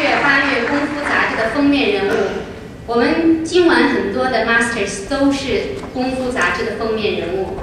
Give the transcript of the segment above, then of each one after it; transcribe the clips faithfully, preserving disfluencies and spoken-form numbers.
越发越功夫杂志的封面人物。我们今晚很多的 Masters 都是功夫杂志的封面人物。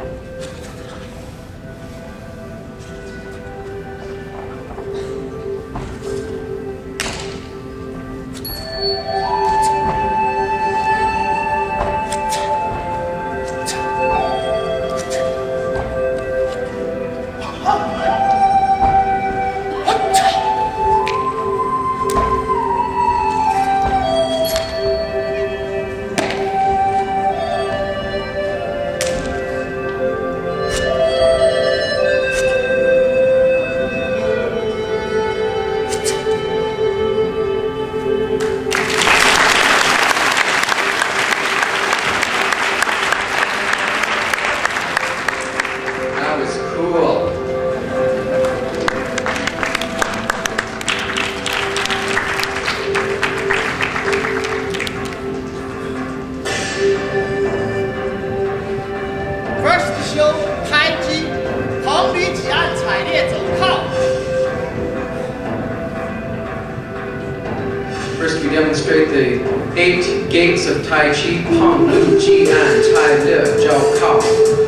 First, we demonstrate the eight gates of Taiji, Peng, Lu, Ji, An, Tai, Le, Zhao, Kao.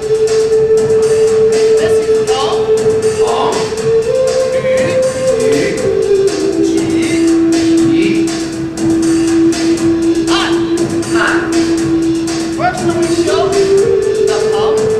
This is Peng, Peng, Lu, Lu, Ji, Ji, An. An. First, we show the Peng.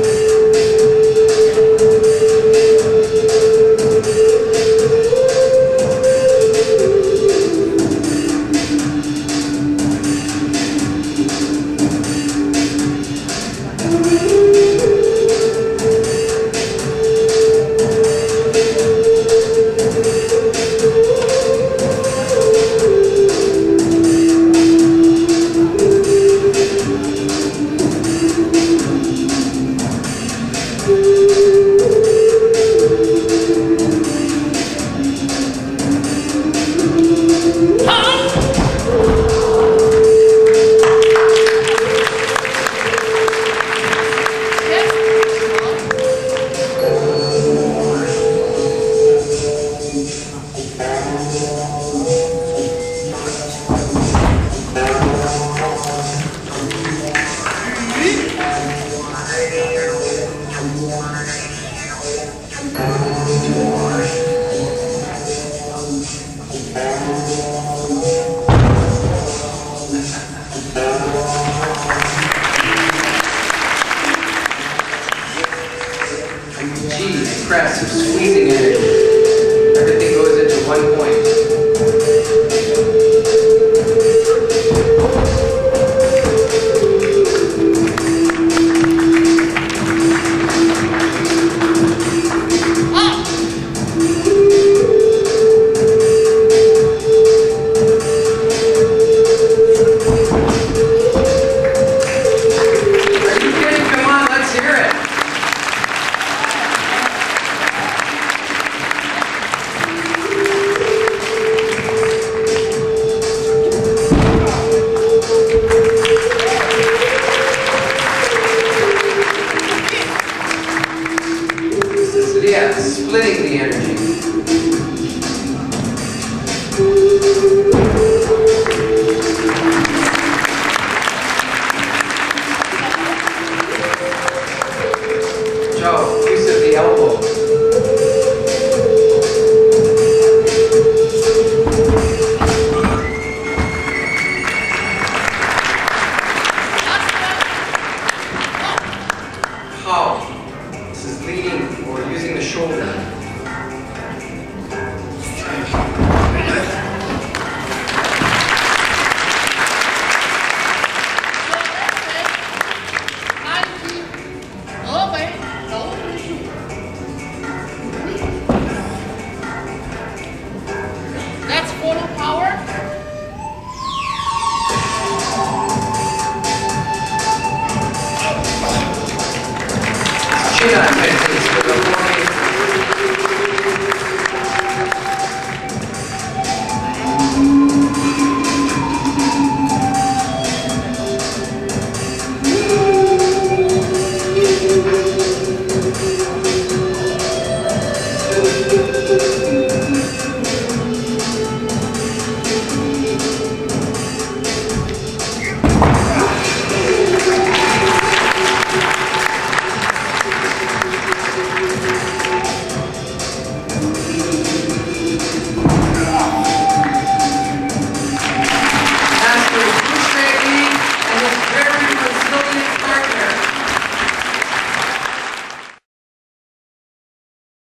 G, press, squeezing energy. Everything goes into one point. Splitting the energy.